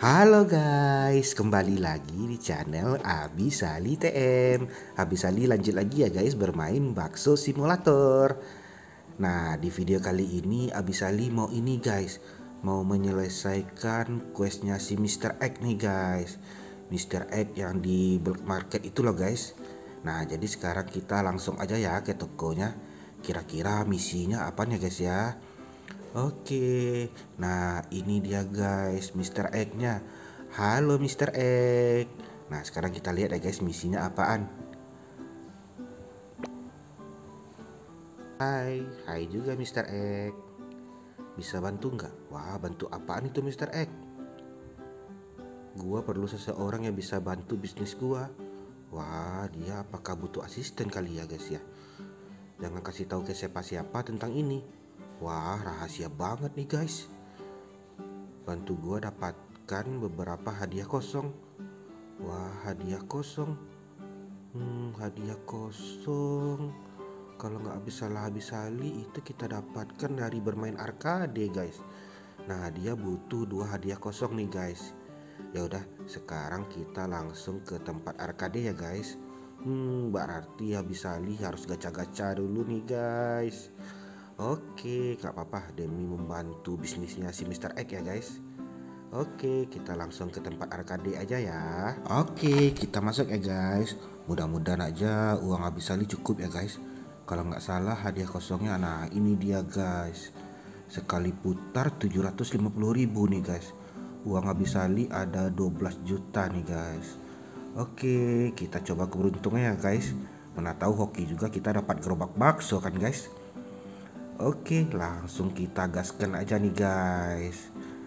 Halo guys, kembali lagi di channel Abi Sali TM. Abi Sali lanjut lagi ya guys bermain bakso simulator. Nah, di video kali ini Abi Sali mau ini guys, mau menyelesaikan questnya si Mr. Egg nih guys. Mr. Egg yang di black market itu loh guys. Nah, jadi sekarang kita langsung aja ya ke tokonya. Kira-kira misinya apanya guys ya? Oke, nah ini dia guys, Mr. Egg-nya. Halo Mr. Egg. Nah sekarang kita lihat ya guys, misinya apaan. Hai juga Mr. Egg. Bisa bantu nggak? Wah, bantu apaan itu Mr. Egg? Gua perlu seseorang yang bisa bantu bisnis gua. Wah, dia apakah butuh asisten kali ya guys ya? Jangan kasih tahu ke siapa-siapa tentang ini. Wah, rahasia banget nih guys. Bantu gua dapatkan beberapa hadiah kosong. Wah, hadiah kosong. Hadiah kosong. Kalau nggak habis sali itu kita dapatkan dari bermain arcade guys. Nah, dia butuh 2 hadiah kosong nih guys. Ya udah, sekarang kita langsung ke tempat arcade ya guys. Berarti habis sali harus gacha-gacha dulu nih guys. Oke, gak apa-apa demi membantu bisnisnya si Mr. Egg ya guys. Oke, kita langsung ke tempat arcade aja ya. Oke, kita masuk ya guys. Mudah-mudahan aja uang habis sali cukup ya guys. Kalau nggak salah hadiah kosongnya, nah ini dia guys. Sekali putar 750.000 nih guys. Uang habis sali ada 12 juta nih guys. Oke, kita coba keberuntungannya ya guys. Mana tahu hoki juga kita dapat gerobak bakso kan guys. Oke, langsung kita gaskan aja nih guys.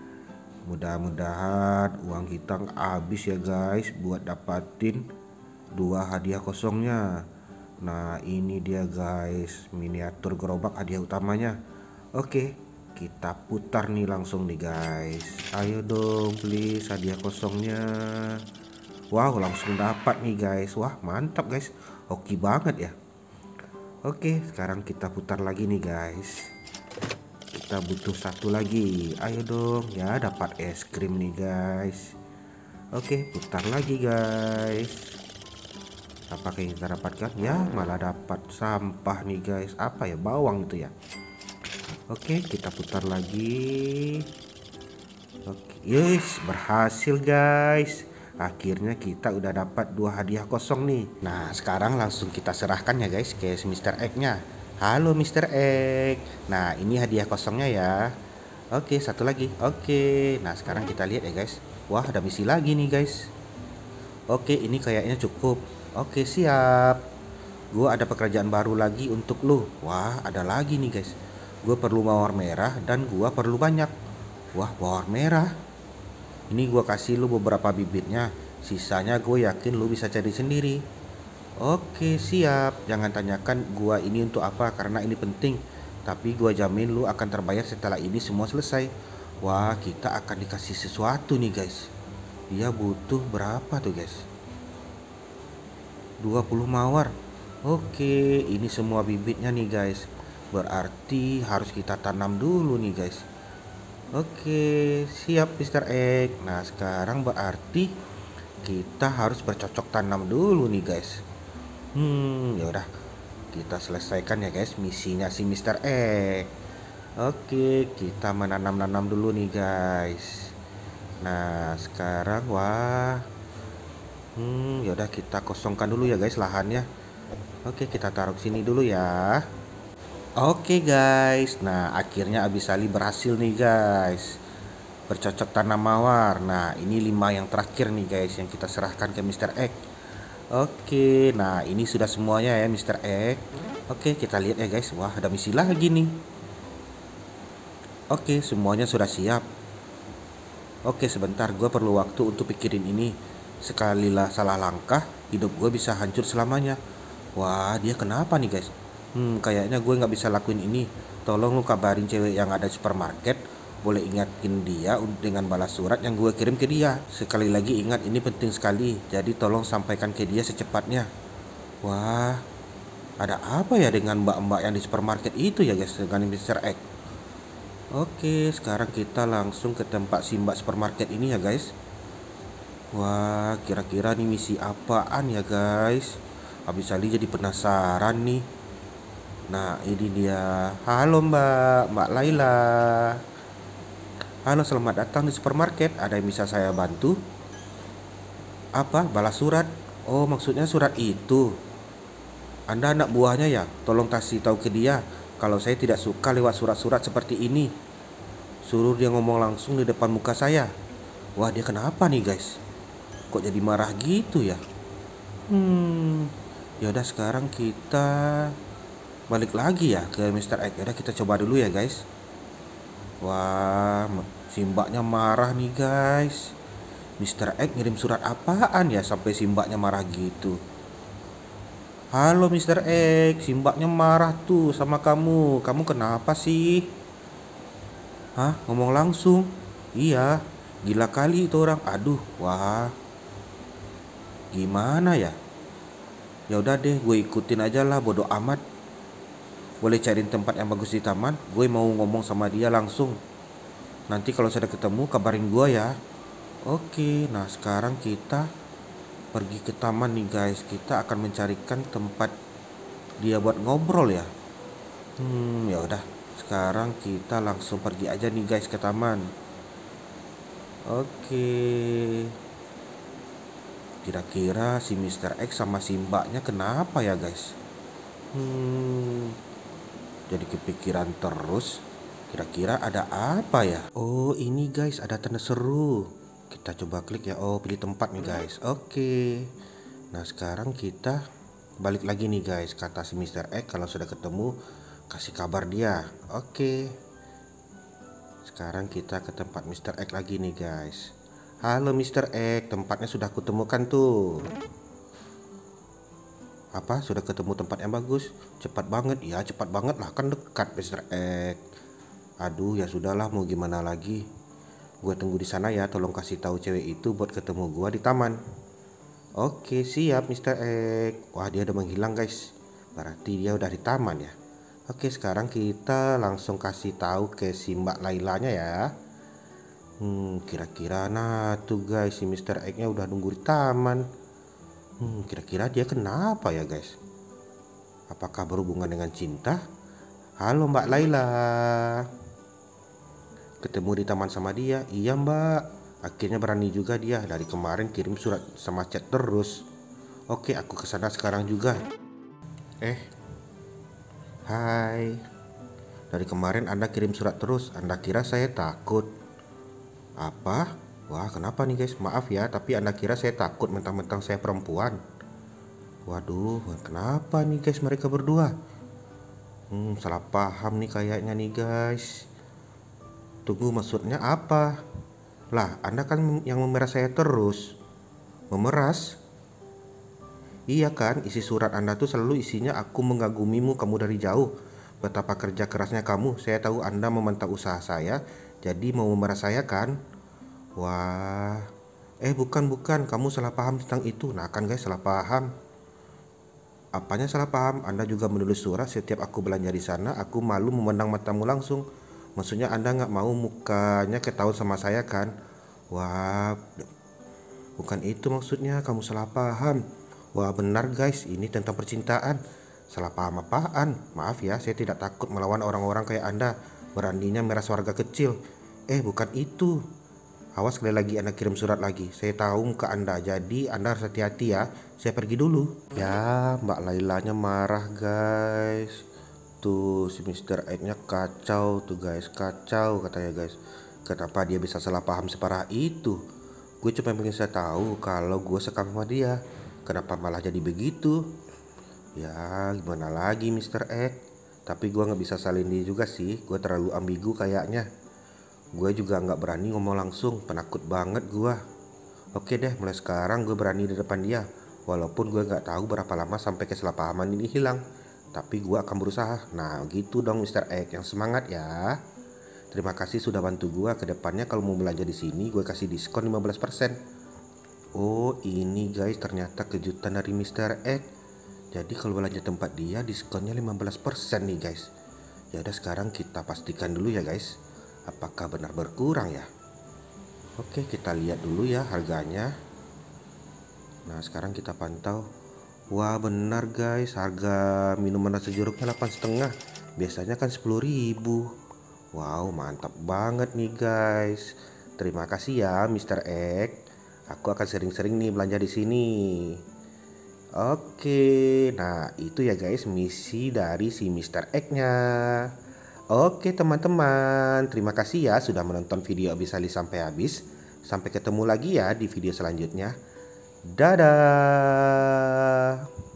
Mudah-mudahan uang kita nggak habis ya guys buat dapatin 2 hadiah kosongnya. Nah ini dia guys, miniatur gerobak hadiah utamanya. Oke, kita putar nih langsung nih guys. Ayo dong please hadiah kosongnya. Wow, langsung dapat nih guys. Wah, mantap guys, hoki banget ya. Oke, sekarang kita putar lagi nih guys. Kita butuh satu lagi. Ayo dong ya, dapat es krim nih guys. Oke, putar lagi guys. Apakah yang kita dapatkan? Ya, malah dapat sampah nih guys. Apa ya, bawang itu ya. Oke, kita putar lagi. Oke, yes, berhasil guys. Akhirnya kita udah dapat 2 hadiah kosong nih. Nah, sekarang langsung kita serahkan ya guys ke Mr. Egg-nya. Halo Mr. Egg. Nah, ini hadiah kosongnya ya. Oke, satu lagi. Oke. Nah, sekarang kita lihat ya guys. Wah, ada misi lagi nih guys. Oke, ini kayaknya cukup. Oke, siap. Gua ada pekerjaan baru lagi untuk lu. Wah, ada lagi nih guys. Gua perlu mawar merah dan gua perlu banyak. Wah, mawar merah. Ini gua kasih lu beberapa bibitnya. Sisanya gue yakin lu bisa cari sendiri. Oke, siap. Jangan tanyakan gua ini untuk apa karena ini penting. Tapi gua jamin lu akan terbayar setelah ini semua selesai. Wah, kita akan dikasih sesuatu nih guys. Dia butuh berapa tuh guys? 20 mawar. Oke, ini semua bibitnya nih guys. Berarti harus kita tanam dulu nih guys. Oke, siap Mr. Egg. Nah, sekarang berarti kita harus bercocok tanam dulu nih guys. Ya udah. Kita selesaikan ya guys misinya si Mr. Egg. Oke, kita menanam-nanam dulu nih guys. Nah, sekarang wah. Ya udah kita kosongkan dulu ya guys lahannya. Oke, kita taruh sini dulu ya. Oke guys, nah akhirnya Abi Sali berhasil nih guys bercocok tanam mawar. Nah ini 5 yang terakhir nih guys yang kita serahkan ke Mr. Egg. Oke, nah ini sudah semuanya ya Mr. Egg. Oke, kita lihat ya guys. Wah, ada misi lagi nih. Oke, semuanya sudah siap. Oke, sebentar, gue perlu waktu untuk pikirin ini. Sekali lah salah langkah, hidup gue bisa hancur selamanya. Wah, dia kenapa nih guys? Kayaknya gue nggak bisa lakuin ini. Tolong lu kabarin cewek yang ada di supermarket. Boleh ingatin dia dengan balas surat yang gue kirim ke dia. Sekali lagi ingat, ini penting sekali. Jadi tolong sampaikan ke dia secepatnya. Wah, ada apa ya dengan mbak-mbak yang di supermarket itu ya guys dengan Mr. Egg? Oke, sekarang kita langsung ke tempat Simba supermarket ini ya guys. Wah, kira-kira nih misi apaan ya guys? Habis Ali jadi penasaran nih. Nah, ini dia. Halo Mbak Laila. Halo, selamat datang di supermarket. Ada yang bisa saya bantu? Apa? Balas surat? Oh, maksudnya surat itu. Anda anak buahnya ya? Tolong kasih tahu ke dia kalau saya tidak suka lewat surat-surat seperti ini. Suruh dia ngomong langsung di depan muka saya. Wah, dia kenapa nih guys? Kok jadi marah gitu ya? Ya udah, sekarang kita balik lagi ya ke Mr. Egg. Ya udah, kita coba dulu ya guys. Wah, Simbaknya marah nih guys. Mr. Egg ngirim surat apaan ya sampai Simbaknya marah gitu? Halo Mr. Egg, Simbaknya marah tuh sama kamu. Kamu kenapa sih? Hah? Ngomong langsung? Iya, gila kali itu orang. Aduh, wah, gimana ya? Ya udah deh, gue ikutin aja lah, bodo amat. Boleh cariin tempat yang bagus di taman. Gue mau ngomong sama dia langsung. Nanti kalau sudah ketemu kabarin gue ya. Oke, nah sekarang kita pergi ke taman nih guys. Kita akan mencarikan tempat dia buat ngobrol ya. Ya udah. Sekarang kita langsung pergi aja nih guys ke taman. Oke. Kira-kira si Mr. X sama si Mbaknya kenapa ya guys? Jadi kepikiran terus. Kira-kira ada apa ya? Oh, ini guys, ada tanda seru. Kita coba klik ya. Oh, pilih tempat nih guys. Oke. Nah, sekarang kita balik lagi nih guys. Kata si Mr. X kalau sudah ketemu kasih kabar dia. Oke. Sekarang kita ke tempat Mr. X lagi nih guys. Halo Mr. X, tempatnya sudah kutemukan tuh. Apa? Sudah ketemu tempat yang bagus? Cepat banget. Ya, cepat banget lah, kan dekat Mr. X. Aduh, ya sudahlah, mau gimana lagi. Gue tunggu di sana ya. Tolong kasih tahu cewek itu buat ketemu gue di taman. Oke, siap Mr. X. Wah, dia udah menghilang guys. Berarti dia udah di taman ya. Oke, sekarang kita langsung kasih tahu ke si Mbak Lailanya ya. Kira-kira nah tuh guys, si Mr. X-nya udah nunggu di taman. Kira-kira dia kenapa ya guys? Apakah berhubungan dengan cinta? Halo Mbak Laila. Ketemu di taman sama dia? Iya Mbak. Akhirnya berani juga dia. Dari kemarin kirim surat sama chat terus. Oke, aku kesana sekarang juga. Hai. Dari kemarin Anda kirim surat terus. Anda kira saya takut? Apa? Wah, kenapa nih guys? Maaf ya, tapi Anda kira saya takut mentang-mentang saya perempuan? Waduh, kenapa nih guys mereka berdua? Salah paham nih kayaknya nih guys. Tunggu, maksudnya apa? Lah, Anda kan yang memeras saya terus. Memeras? Iya kan, isi surat Anda tuh selalu isinya aku mengagumimu kamu dari jauh. Betapa kerja kerasnya kamu. Saya tahu Anda memantau usaha saya, jadi mau memeras saya kan? Wah, bukan, kamu salah paham tentang itu. Nah kan guys, salah paham. Apanya salah paham? Anda juga menulis surat setiap aku belanja di sana. Aku malu memandang matamu langsung. Maksudnya Anda nggak mau mukanya ketahuan sama saya kan? Wah, bukan itu maksudnya. Kamu salah paham. Wah benar guys, ini tentang percintaan. Salah paham apaan? Maaf ya, saya tidak takut melawan orang-orang kayak Anda. Beraninya meras warga kecil. Bukan itu. Awas sekali lagi Anda kirim surat lagi. Saya tahu muka Anda, jadi Anda harus hati-hati ya. Saya pergi dulu. Ya, Mbak Lailanya marah guys. Tuh si Mr. X-nya kacau tuh guys. Kacau katanya guys. Kenapa dia bisa salah paham separah itu? Gue cuma pengen saya tahu kalau gue suka sama dia. Kenapa malah jadi begitu? Ya gimana lagi Mr. X. Tapi gue gak bisa salin dia juga sih. Gue terlalu ambigu kayaknya. Gue juga gak berani ngomong langsung. Penakut banget gue. Oke deh, mulai sekarang gue berani di depan dia. Walaupun gue gak tahu berapa lama sampai kesalahpahaman ini hilang. Tapi gue akan berusaha. Nah gitu dong Mr. X, yang semangat ya. Terima kasih sudah bantu gue. Kedepannya kalau mau belanja di sini gue kasih diskon 15%. Oh ini guys, ternyata kejutan dari Mr. X. Jadi kalau belanja tempat dia diskonnya 15% nih guys. Ya udah, sekarang kita pastikan dulu ya guys. Apakah benar berkurang ya? Oke, kita lihat dulu ya harganya. Nah, sekarang kita pantau. Wah, benar guys, harga minuman nasi jeruknya 8,5. Biasanya kan 10.000. Wow, mantap banget nih guys. Terima kasih ya Mr. X. Aku akan sering-sering nih belanja di sini. Oke, nah itu ya guys misi dari si Mr. X-nya. Oke teman-teman, terima kasih ya sudah menonton video Abisali sampai habis. Sampai ketemu lagi ya di video selanjutnya. Dadah.